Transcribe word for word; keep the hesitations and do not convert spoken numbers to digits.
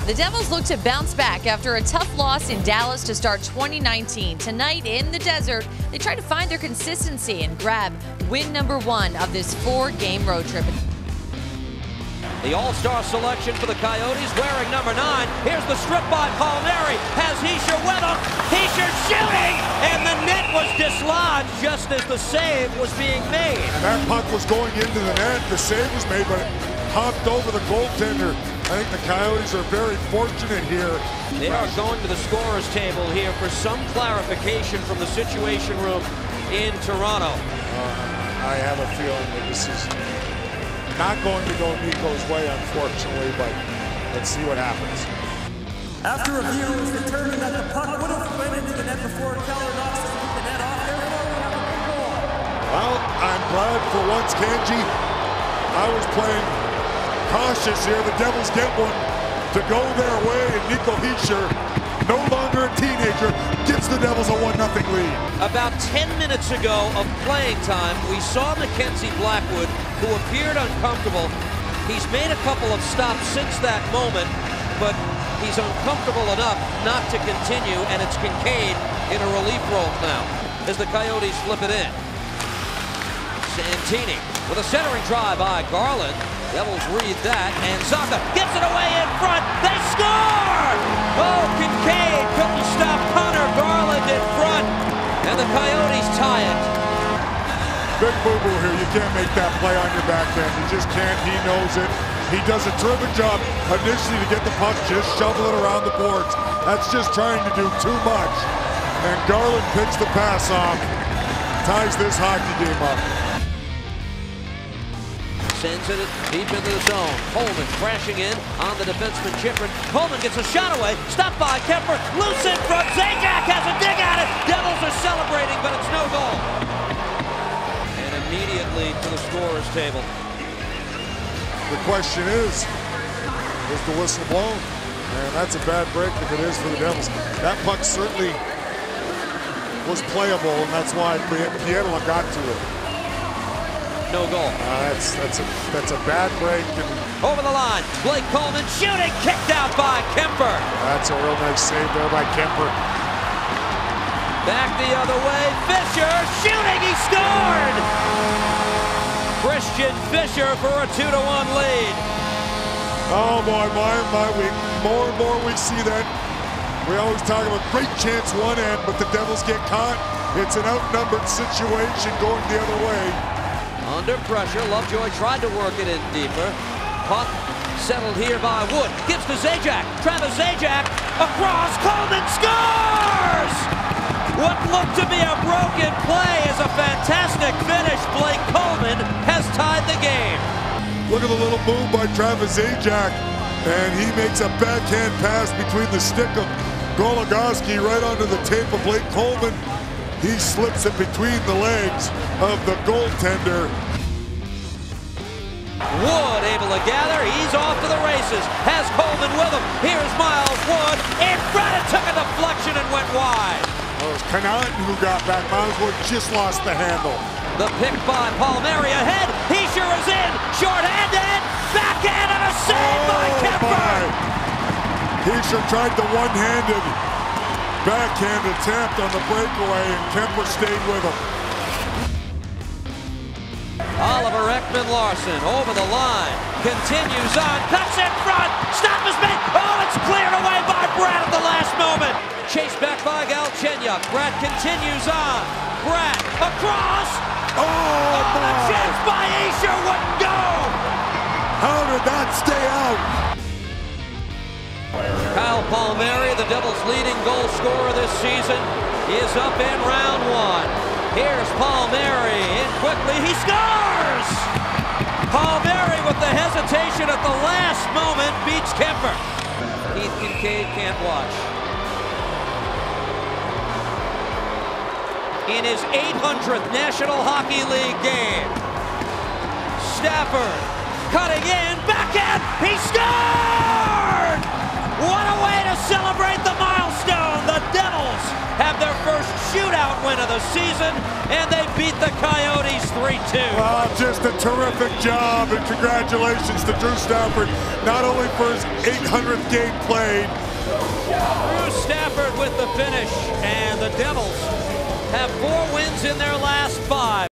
The Devils look to bounce back after a tough loss in Dallas to start twenty nineteen. Tonight in the desert, they try to find their consistency and grab win number one of this four-game road trip. The all-star selection for the Coyotes wearing number nine. Here's the strip by Palmieri. Has Hischier with him. Hischier shooting! And the net was dislodged just as the save was being made. And that puck was going into the net. The save was made, but it hopped over the goaltender. I think the Coyotes are very fortunate here. They are going to the scorer's table here for some clarification from the Situation Room in Toronto. Uh, I have a feeling that this is not going to go Nico's way, unfortunately, but let's see what happens. After review, it was determined that the puck would have went into the net before Keller knocks the net off. Therefore, we have a big goal. Well, I'm glad for once, Kenji. I was playing cautious here. The Devils get one to go their way, and Nico Hischier, no longer a teenager, gives the Devils a one nothing lead. About ten minutes ago of playing time, we saw Mackenzie Blackwood, who appeared uncomfortable. He's made a couple of stops since that moment, but he's uncomfortable enough not to continue, and it's Kincaid in a relief role now as the Coyotes flip it in. Santini with a centering try by Garland. Devils read that, and Zacha gets it away in front. They score! Oh, Kincaid couldn't stop Connor Garland in front, and the Coyotes tie it. Big boo-boo here. You can't make that play on your backhand. You just can't. He knows it. He does a terrific job initially to get the puck, just shovel it around the boards. That's just trying to do too much. And Garland picks the pass off, ties this hockey game up. Sends it deep into the zone. Coleman crashing in on the defenseman Chychrun. Coleman gets a shot away. Stopped by Kuemper. Loose in front. Zajac has a dig at it. Devils are celebrating, but it's no goal. And immediately to the scorer's table. The question is, is the whistle blown? And that's a bad break if it is for the Devils. That puck certainly was playable, and that's why Pietila got to it. No goal. Uh, that's that's a that's a bad break. And over the line, Blake Coleman shooting, kicked out by Kuemper. That's a real nice save there by Kuemper. Back the other way, Fisher shooting, he scored! Christian Fischer for a two to one lead. Oh boy, my my we more and more we see that. We always talk about great chance one end, but the Devils get caught. It's an outnumbered situation going the other way. Under pressure, Lovejoy tried to work it in deeper. Puck settled here by Wood. Gives to Zajac. Travis Zajac across. Coleman scores! What looked to be a broken play is a fantastic finish. Blake Coleman has tied the game. Look at the little move by Travis Zajac, and he makes a backhand pass between the stick of Goligoski right onto the tape of Blake Coleman. He slips it between the legs of the goaltender. Wood able to gather. He's off to the races. Has Coleman with him. Here's Miles Wood. In front, it took a deflection and went wide. Oh, it was Connaughton who got back. Miles Wood just lost the handle. The pick by Palmieri ahead. Hischier is in. Short-handed. Backhand and a save oh, by Kuemper. Hischier tried the one-handed backhand attempt on the breakaway, and Kuemper stayed with him. Oliver Ekman-Larsson over the line, continues on, cuts in front, stop is made, oh, it's cleared away by Bratt at the last moment. Chased back by Galchenyuk, Bratt continues on, Bratt across, oh, oh the chance by Hischier wouldn't go. How did that stay out? Kyle Palmieri, the Devils' leading goal scorer this season, is up in round one. Here's Palmieri in quickly. He scores! Palmieri with the hesitation at the last moment beats Kuemper. Keith Kincaid can't watch. In his eight hundredth National Hockey League game, Stafford cutting in, backhand, he scored! What a way to celebrate the milestone! The Devils have their first shootout win of the season, and they beat the Coyotes three two. Uh, just a terrific job, and congratulations to Drew Stafford, not only for his eight hundredth game played. Drew Stafford with the finish, and the Devils have four wins in their last five.